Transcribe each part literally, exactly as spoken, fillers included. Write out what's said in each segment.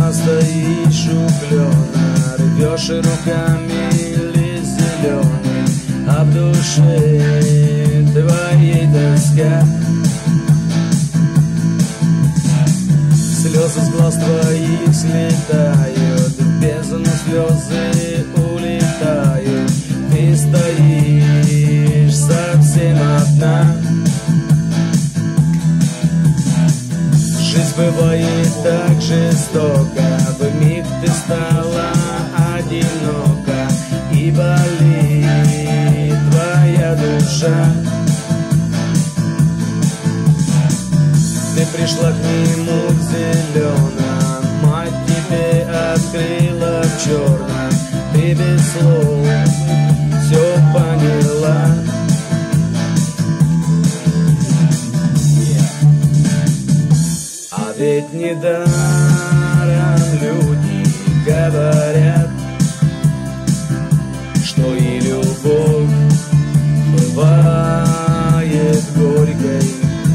дома стоишь у клена, рвешь руками лист зеленый, а в душе твоей тоска. Слезы с глаз твоих слетают, в бездну слезы улетают. Ты стоишь совсем одна. Жизнь бывает так жестока, вмиг ты стала одинока, и болит твоя душа. Ты пришла к нему в зеленом, мать тебе открыла в черном. Ты без слов все поняла. А ведь недаром люди говорят, что и любовь бывает горькой.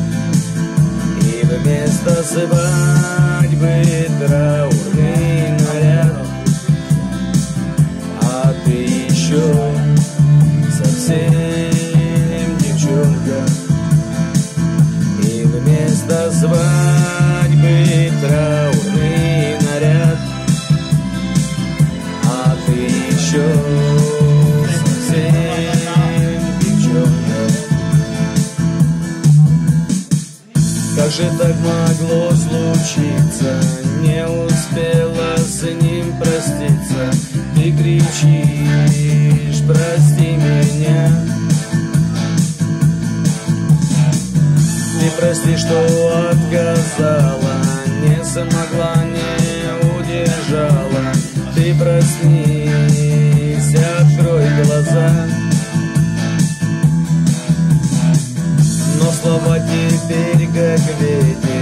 Вместо свадьбы траурный наряд, а ты еще совсем девчонка. И вместо свадьбы траурный наряд, а ты еще совсем девчонка. Как же так могло случиться? Не успела с ним проститься. Ты кричишь: прости меня. Ты прости, что отказала, не смогла, не удержала. Ты проснись, открой глаза. Но слова теперь как ветер,